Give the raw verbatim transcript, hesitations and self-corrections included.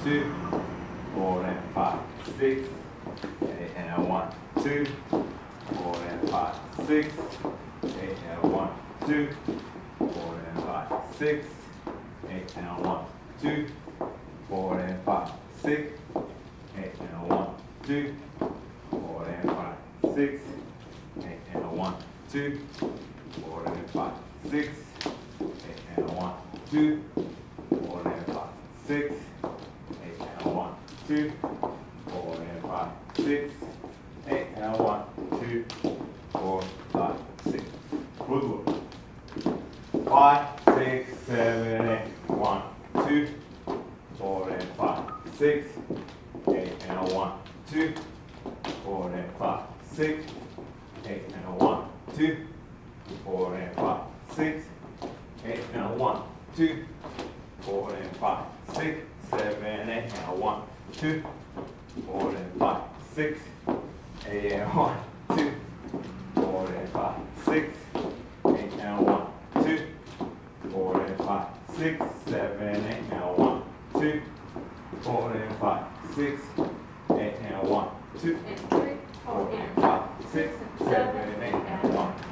two, four and five, six, eight and one, two, four and five, six, eight and one, two, four and five, six, eight and one, two, four and five, six, eight and one, two, four and five, six, eight and one, two, four and five, six, eight and one, two, four and five, six, eight and one, two, four and five, six, eight and one, two, four, five, six. Good work. Five, six, seven, eight. One, two, four and five, six, eight and one, two, four and five, six, eight and one, two, four and five, six, eight and one, two, four and five, six, seven, eight and one, two, four and five, six, eight and one, two, four and five, six, eight and one, two, four and five, six, seven, eight and one, two, four and five, six, eight and one, two, four and five, six, seven, eight and one.